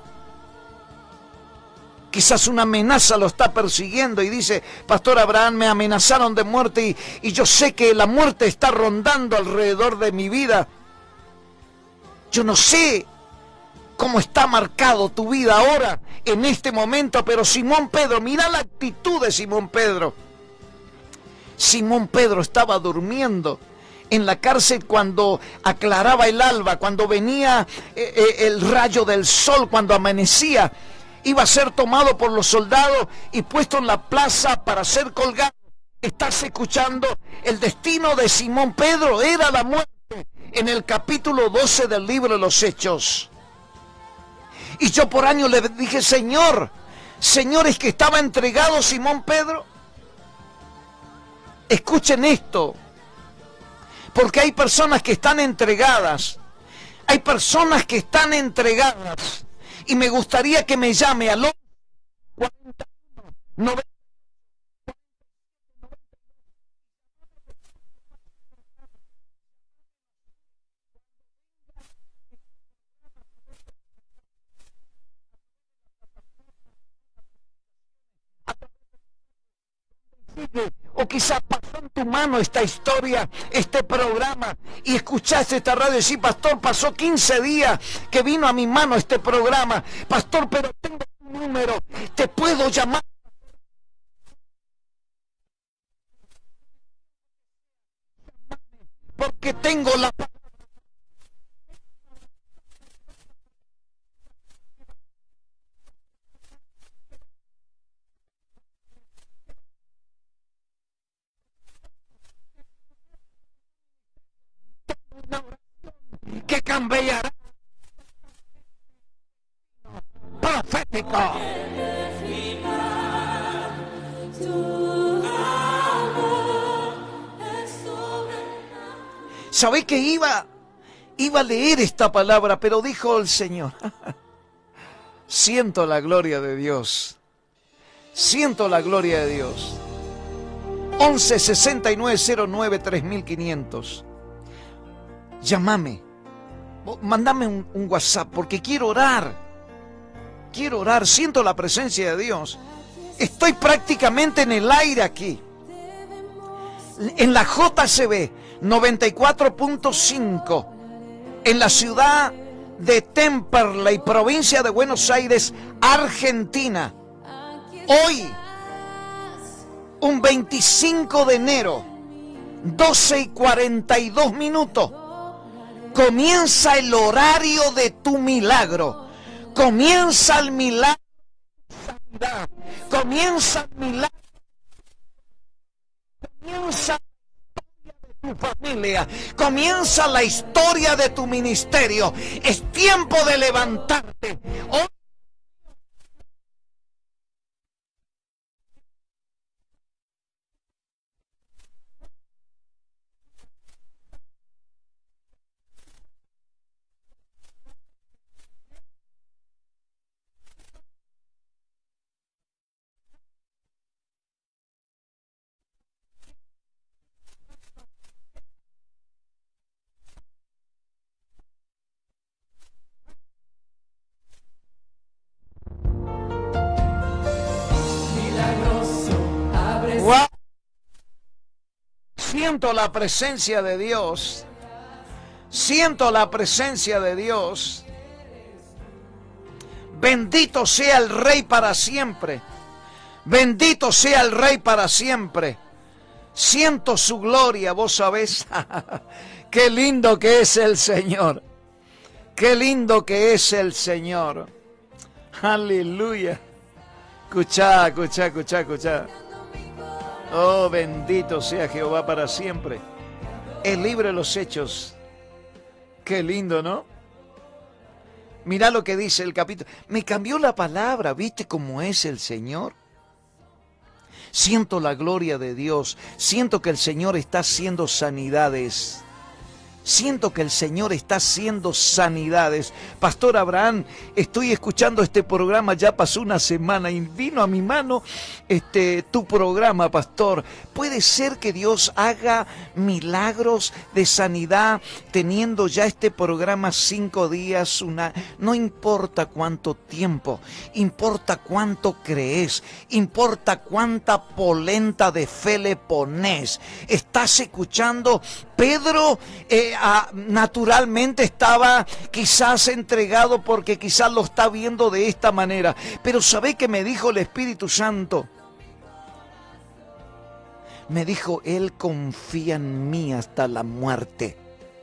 quizás una amenaza lo está persiguiendo y dice, Pastor Abraham, me amenazaron de muerte y, y yo sé que la muerte está rondando alrededor de mi vida. Yo no sé cómo está marcado tu vida ahora, en este momento, pero Simón Pedro, mira la actitud de Simón Pedro. Simón Pedro estaba durmiendo en la cárcel cuando aclaraba el alba, cuando venía eh, eh, el rayo del sol, cuando amanecía. Iba a ser tomado por los soldados y puesto en la plaza para ser colgado. ¿Estás escuchando? El destino de Simón Pedro era la muerte en el capítulo doce del libro de los Hechos. Y yo por años le dije, Señor, Señor, ¿es que estaba entregado Simón Pedro? Escuchen esto, porque hay personas que están entregadas, hay personas que están entregadas, y me gustaría que me llame al cuarenta y uno, noventa. O quizás pasó en tu mano esta historia, este programa, y escuchaste esta radio y decís, Pastor, pasó quince días que vino a mi mano este programa. Pastor, pero tengo un número, te puedo llamar. Porque tengo la... que cambiará profético. ¿Sabés que iba, iba a leer esta palabra, pero dijo el Señor, siento la gloria de Dios, siento la gloria de Dios. once sesenta y nueve cero nueve tres mil quinientos. Llámame, mándame un, un WhatsApp, porque quiero orar, quiero orar, siento la presencia de Dios. Estoy prácticamente en el aire aquí, en la J C B noventa y cuatro punto cinco, en la ciudad de Temperley, provincia de Buenos Aires, Argentina. Hoy, un veinticinco de enero, doce y cuarenta y dos minutos, comienza el horario de tu milagro. Comienza el milagro de sanidad. Comienza el milagro. Comienza la historia de tu familia. Comienza la historia de tu ministerio. Es tiempo de levantarte. Hoy siento la presencia de Dios. Siento la presencia de Dios. Bendito sea el Rey para siempre. Bendito sea el Rey para siempre. Siento su gloria, vos sabés. Qué lindo que es el Señor. Qué lindo que es el Señor. Aleluya. Escuchá, escuchá, escuchá, escuchá. Oh, bendito sea Jehová para siempre. El libro de los Hechos. Qué lindo, ¿no? Mirá lo que dice el capítulo. Me cambió la palabra, ¿viste cómo es el Señor? Siento la gloria de Dios. Siento que el Señor está haciendo sanidades. Siento que el Señor está haciendo sanidades. Pastor Abraham, estoy escuchando este programa, ya pasó una semana y vino a mi mano este, tu programa, pastor. ¿Puede ser que Dios haga milagros de sanidad teniendo ya este programa cinco días? Una... No importa cuánto tiempo, importa cuánto crees, importa cuánta polenta de fe le pones. ¿Estás escuchando? Pedro eh, ah, naturalmente estaba quizás entregado porque quizás lo está viendo de esta manera. Pero ¿sabe qué me dijo el Espíritu Santo? Me dijo, Él confía en mí hasta la muerte.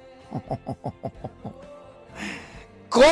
¿Cómo?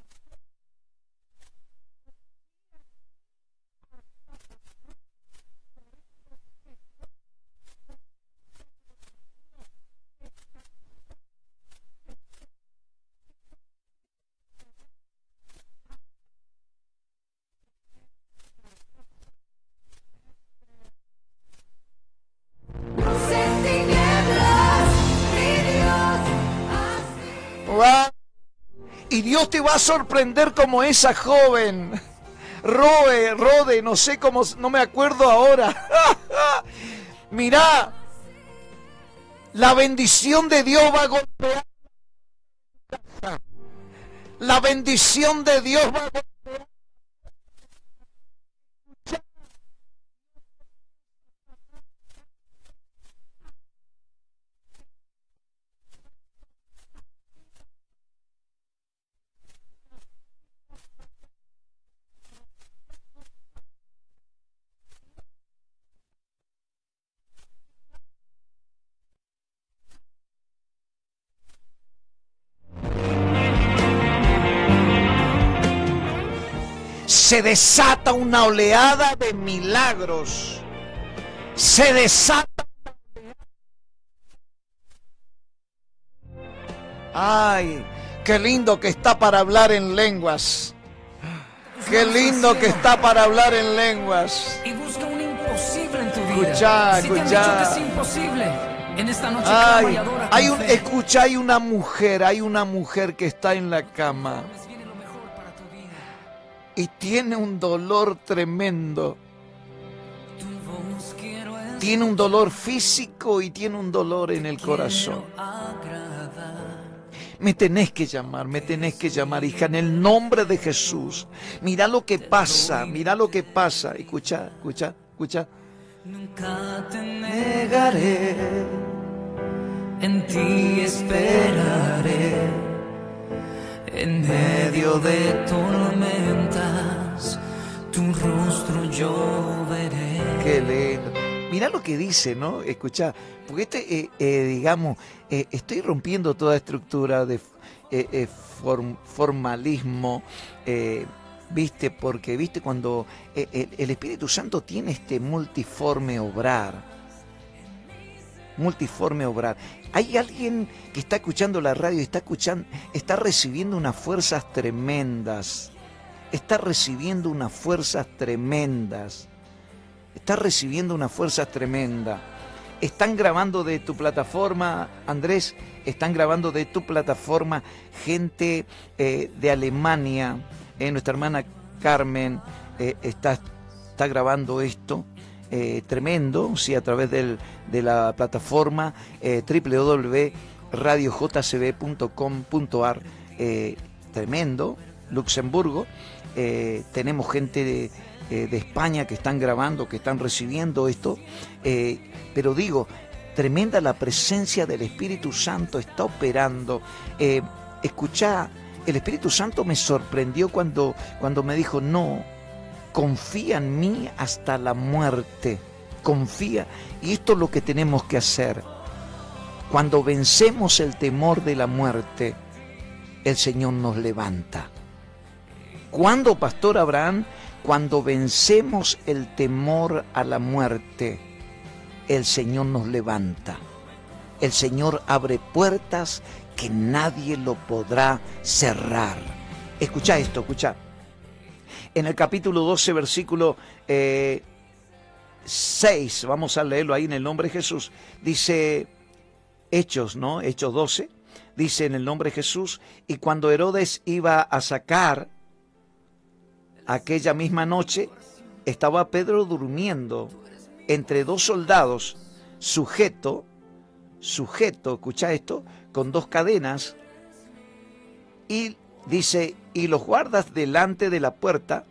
Y Dios te va a sorprender como esa joven, Roe, Rode, no sé cómo, no me acuerdo ahora. Mirá, la bendición de Dios va a golpear. La bendición de Dios va a golpear. Se desata una oleada de milagros. Se desata. Ay, qué lindo que está para hablar en lenguas. Qué lindo que está para hablar en lenguas. Y busca un imposible en tu vida. Escuchá, si te han escuchá. dicho que es imposible, En esta noche Ay, clama y adora hay con un, fe. escucha, hay una mujer, hay una mujer que está en la cama Viene lo mejor para tu vida. y tiene un dolor tremendo. Tu voz quiero escuchar, Tiene un dolor físico y tiene un dolor en el corazón. quiero agradar. Me tenés que llamar, me tenés que llamar, hija, en el nombre de Jesús. Mira lo que pasa, mira lo que pasa. Escucha, escucha, escucha. Nunca te negaré, en ti esperaré, en medio de tormentas, tu rostro yo veré. Qué lindo. Mira lo que dice, ¿no? Escucha, porque este, eh, eh, digamos, eh, estoy rompiendo toda estructura de eh, eh, form- formalismo, eh, ¿viste? Porque, ¿viste? Cuando eh, el, el Espíritu Santo tiene este multiforme obrar, multiforme obrar. Hay alguien que está escuchando la radio y está escuchando, está recibiendo unas fuerzas tremendas, está recibiendo unas fuerzas tremendas. Estás recibiendo una fuerza tremenda. Están grabando de tu plataforma, Andrés, están grabando de tu plataforma gente eh, de Alemania. Eh, nuestra hermana Carmen eh, está, está grabando esto. Eh, tremendo, sí, a través del, de la plataforma eh, doble u doble u doble u punto radio j c b punto com punto a r. Eh, tremendo, Luxemburgo. Eh, tenemos gente de... de España que están grabando, que están recibiendo esto, eh, pero digo, tremenda la presencia del Espíritu Santo, está operando. Eh, escuchá, el Espíritu Santo me sorprendió cuando, cuando me dijo, no, confía en mí hasta la muerte, confía, y esto es lo que tenemos que hacer. Cuando vencemos el temor de la muerte, el Señor nos levanta. ¿Cuándo, Pastor Abraham? Cuando vencemos el temor a la muerte, el Señor nos levanta. El Señor abre puertas que nadie lo podrá cerrar. Escucha esto, escucha. En el capítulo doce, versículo eh, seis, vamos a leerlo ahí en el nombre de Jesús, dice Hechos, ¿no? Hechos doce, dice en el nombre de Jesús, y cuando Herodes iba a sacar, aquella misma noche estaba Pedro durmiendo entre dos soldados, sujeto, sujeto, escucha esto, con dos cadenas, y dice, y los guardas delante de la puerta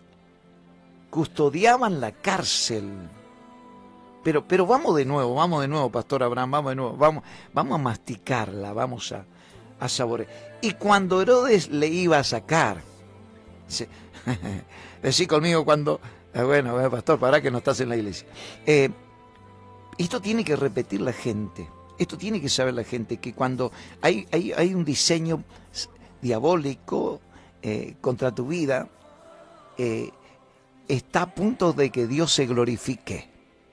custodiaban la cárcel. Pero, pero vamos de nuevo, vamos de nuevo, Pastor Abraham, vamos de nuevo, vamos, vamos a masticarla, vamos a, a saborear. Y cuando Herodes le iba a sacar, dice, decí conmigo cuando, eh, bueno, eh, pastor, para que no estás en la iglesia. Eh, esto tiene que repetir la gente, esto tiene que saber la gente, que cuando hay, hay, hay un diseño diabólico eh, contra tu vida, eh, está a punto de que Dios se glorifique.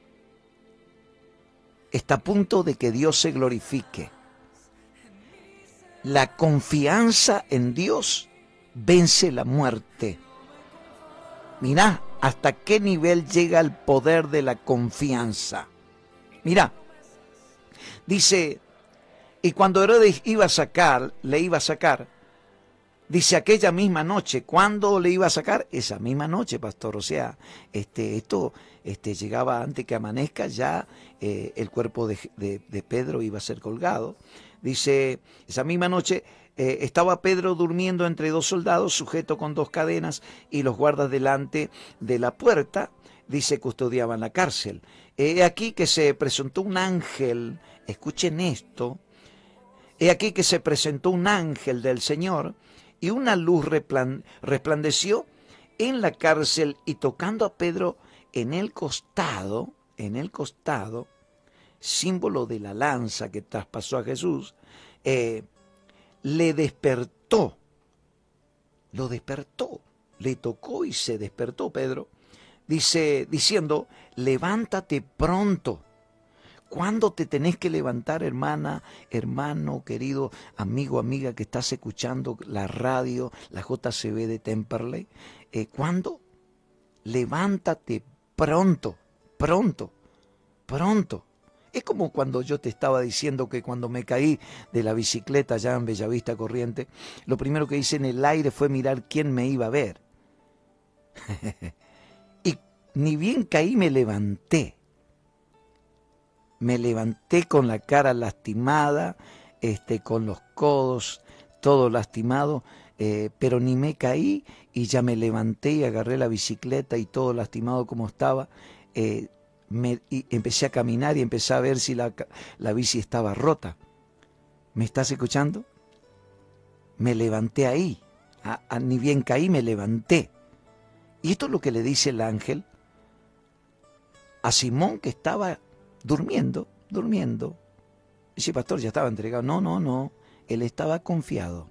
Está a punto de que Dios se glorifique. La confianza en Dios vence la muerte. Mirá hasta qué nivel llega el poder de la confianza. Mirá, dice, y cuando Herodes iba a sacar, le iba a sacar, dice aquella misma noche, ¿cuándo le iba a sacar? Esa misma noche, pastor, o sea, este, esto este, llegaba antes que amanezca, ya eh, el cuerpo de, de, de Pedro iba a ser colgado. Dice, esa misma noche eh, estaba Pedro durmiendo entre dos soldados, sujeto con dos cadenas, y los guardas delante de la puerta, dice, custodiaban la cárcel. He aquí que se presentó un ángel, escuchen esto, he aquí que se presentó un ángel del Señor, y una luz resplandeció en la cárcel, y tocando a Pedro en el costado, en el costado, símbolo de la lanza que traspasó a Jesús, eh, le despertó, lo despertó, le tocó y se despertó Pedro, dice, diciendo, levántate pronto. ¿Cuándo te tenés que levantar, hermana, hermano, querido amigo, amiga que estás escuchando la radio, la J C B de Temperley? Eh, ¿Cuándo? Levántate pronto, pronto, pronto. Es como cuando yo te estaba diciendo que cuando me caí de la bicicleta allá en Bellavista Corriente, lo primero que hice en el aire fue mirar quién me iba a ver. Y ni bien caí me levanté. Me levanté con la cara lastimada, este, con los codos todo lastimado, eh, pero ni me caí y ya me levanté y agarré la bicicleta y todo lastimado como estaba. Eh, me, y empecé a caminar y empecé a ver si la, la bici estaba rota. ¿Me estás escuchando? Me levanté ahí, a, a, ni bien caí, me levanté. Y esto es lo que le dice el ángel a Simón, que estaba durmiendo, durmiendo. Dice, pastor, ya estaba entregado. No, no, no. Él estaba confiado.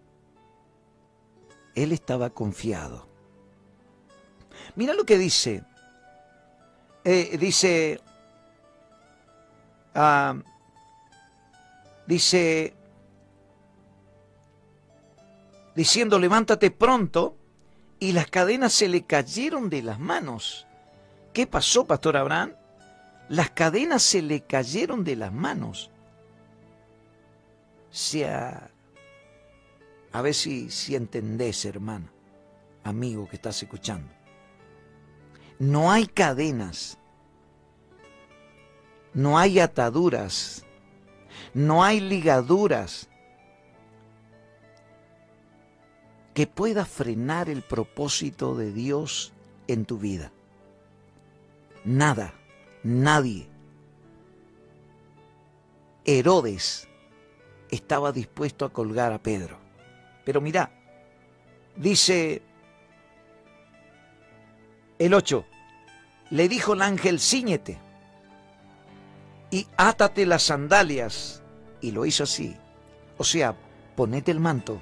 Él estaba confiado. Mira lo que dice. Eh, dice, uh, dice, diciendo, levántate pronto, y las cadenas se le cayeron de las manos. ¿Qué pasó, pastor Abraham? Las cadenas se le cayeron de las manos. O sea, a ver si, si entendés, hermano, amigo que estás escuchando. No hay cadenas, no hay ataduras, no hay ligaduras que pueda frenar el propósito de Dios en tu vida. Nada, nadie. Herodes estaba dispuesto a colgar a Pedro. Pero mirá, dice el ocho, le dijo el ángel, cíñete y átate las sandalias. Y lo hizo así. O sea, ponete el manto,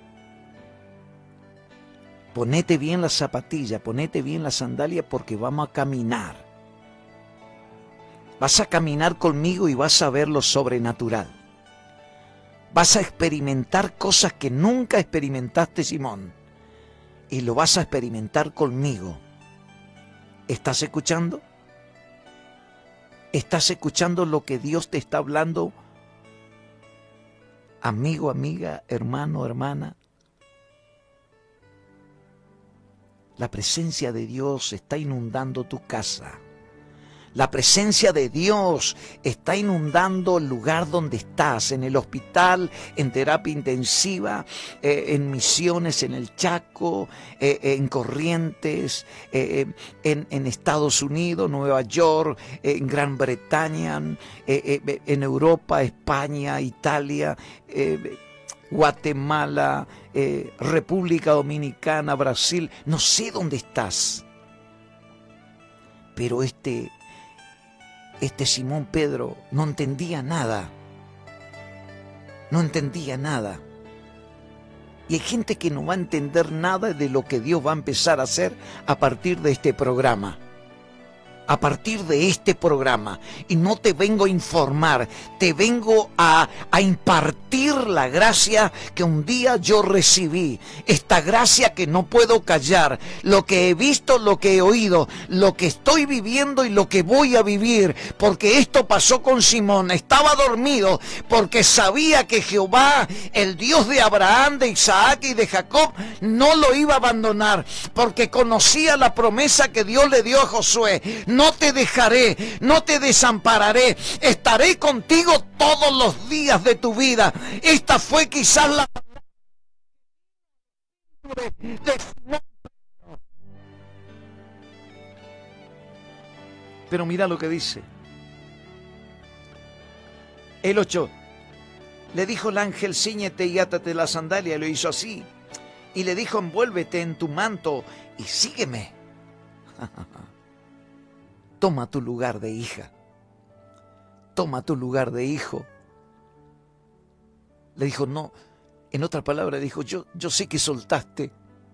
ponete bien la zapatilla, ponete bien la sandalia, porque vamos a caminar. Vas a caminar conmigo y vas a ver lo sobrenatural. Vas a experimentar cosas que nunca experimentaste, Simón. Y lo vas a experimentar conmigo. ¿Estás escuchando? ¿Estás escuchando lo que Dios te está hablando? Amigo, amiga, hermano, hermana. La presencia de Dios está inundando tu casa. La presencia de Dios está inundando el lugar donde estás, en el hospital, en terapia intensiva, eh, en Misiones, en el Chaco, eh, en Corrientes, eh, en, en Estados Unidos, Nueva York, eh, en Gran Bretaña, eh, eh, en Europa, España, Italia, eh, Guatemala, eh, República Dominicana, Brasil. No sé dónde estás, pero este... Este Simón Pedro no entendía nada, no entendía nada. Y hay gente que no va a entender nada de lo que Dios va a empezar a hacer a partir de este programa. A partir de este programa. Y no te vengo a informar, te vengo a, a impartir la gracia que un día yo recibí. Esta gracia que no puedo callar. Lo que he visto, lo que he oído, lo que estoy viviendo y lo que voy a vivir. Porque esto pasó con Simón. Estaba dormido porque sabía que Jehová, el Dios de Abraham, de Isaac y de Jacob, no lo iba a abandonar. Porque conocía la promesa que Dios le dio a Josué. No te dejaré, no te desampararé, estaré contigo todos los días de tu vida. Esta fue quizás la... Pero mira lo que dice. El ocho. Le dijo el ángel, cíñete y átate la sandalia. Lo hizo así. Y le dijo, envuélvete en tu manto y sígueme. Toma tu lugar de hija. Toma tu lugar de hijo. Le dijo, no. En otra palabra, dijo, yo, yo sé que soltaste.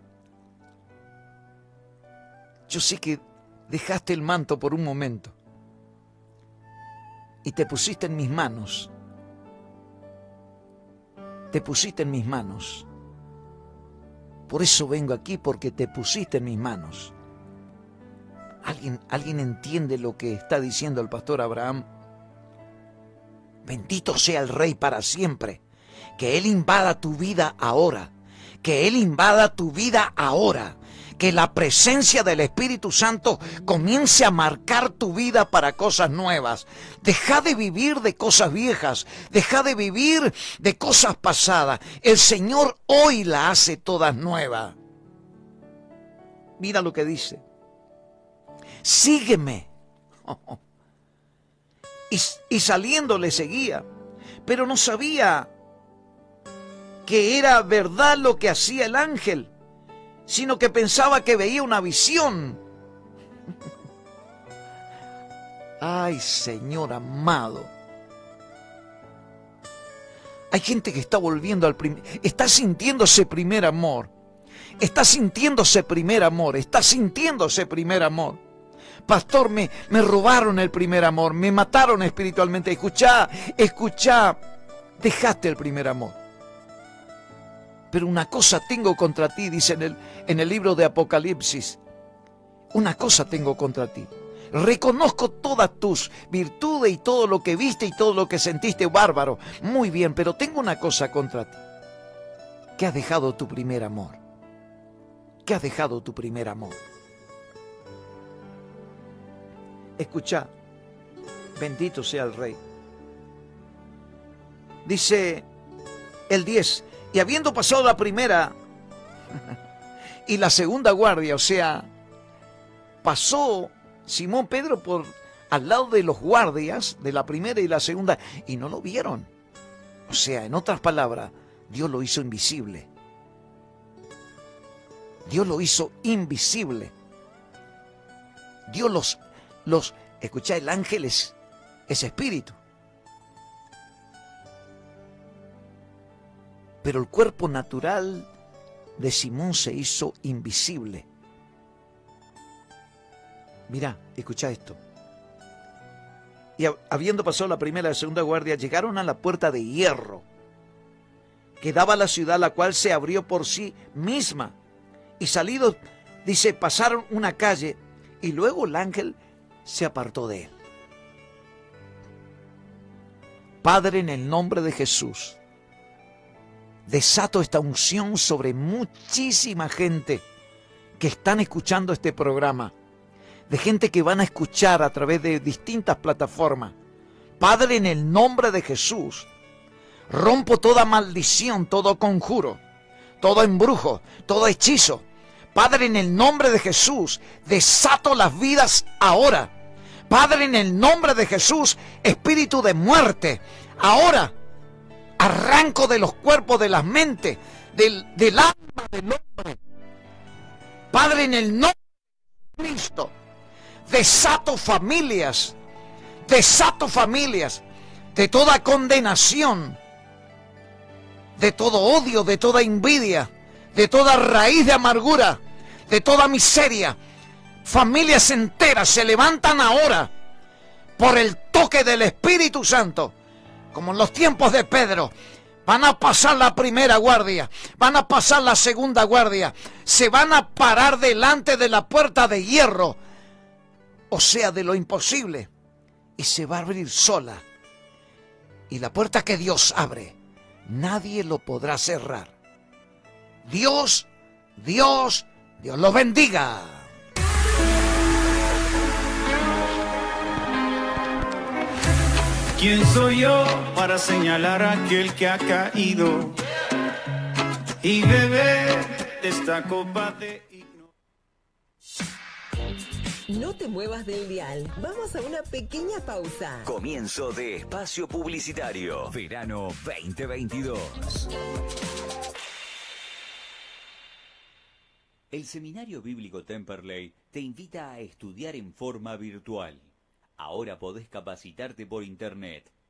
Yo sé que dejaste el manto por un momento. Y te pusiste en mis manos. Te pusiste en mis manos. Por eso vengo aquí, porque te pusiste en mis manos. ¿Alguien, ¿Alguien entiende lo que está diciendo el pastor Abraham? Bendito sea el Rey para siempre. Que Él invada tu vida ahora. Que Él invada tu vida ahora. Que la presencia del Espíritu Santo comience a marcar tu vida para cosas nuevas. Deja de vivir de cosas viejas. Deja de vivir de cosas pasadas. El Señor hoy la hace todas nuevas. Mira lo que dice. Sígueme. Y, y saliendo le seguía. Pero no sabía que era verdad lo que hacía el ángel, sino que pensaba que veía una visión. Ay, Señor amado. Hay gente que está volviendo al primer... Está sintiéndose primer amor. Está sintiéndose primer amor. Está sintiéndose primer amor. Pastor, me, me robaron el primer amor. Me mataron espiritualmente. Escuchá, escuchá. Dejaste el primer amor. Pero una cosa tengo contra ti, dice en el, en el libro de Apocalipsis. Una cosa tengo contra ti. Reconozco todas tus virtudes y todo lo que viste y todo lo que sentiste, bárbaro. Muy bien, pero tengo una cosa contra ti. Que has dejado tu primer amor. Que has dejado tu primer amor. Escucha, bendito sea el Rey. Dice el diez. Y habiendo pasado la primera y la segunda guardia, o sea, pasó Simón Pedro por al lado de los guardias de la primera y la segunda y no lo vieron. O sea, en otras palabras, Dios lo hizo invisible. Dios lo hizo invisible. Dios los, los, escuchá, el ángel es, es espíritu. Pero el cuerpo natural de Simón se hizo invisible. Mirá, escucha esto. Y habiendo pasado la primera y la segunda guardia, llegaron a la puerta de hierro que daba a la ciudad, la cual se abrió por sí misma. Y salidos, dice, pasaron una calle y luego el ángel se apartó de él. Padre, en el nombre de Jesús, desato esta unción sobre muchísima gente que están escuchando este programa, de gente que van a escuchar a través de distintas plataformas. Padre, en el nombre de Jesús, rompo toda maldición, todo conjuro, todo embrujo, todo hechizo. Padre, en el nombre de Jesús, desato las vidas ahora. Padre, en el nombre de Jesús, espíritu de muerte, ahora arranco de los cuerpos, de las mentes, del, del alma del hombre. Padre, en el nombre de Cristo, desato familias, desato familias de toda condenación, de todo odio, de toda envidia, de toda raíz de amargura, de toda miseria. Familias enteras se levantan ahora por el toque del Espíritu Santo. Como en los tiempos de Pedro, van a pasar la primera guardia, van a pasar la segunda guardia, se van a parar delante de la puerta de hierro, o sea, de lo imposible, y se va a abrir sola. Y la puerta que Dios abre, nadie lo podrá cerrar. Dios, Dios, Dios los bendiga. ¿Quién soy yo para señalar a aquel que ha caído y beber de esta copa de ignorancia? No te muevas del dial. Vamos a una pequeña pausa. Comienzo de espacio publicitario. Verano veinte veintidós. El Seminario Bíblico Temperley te invita a estudiar en forma virtual. Ahora podés capacitarte por internet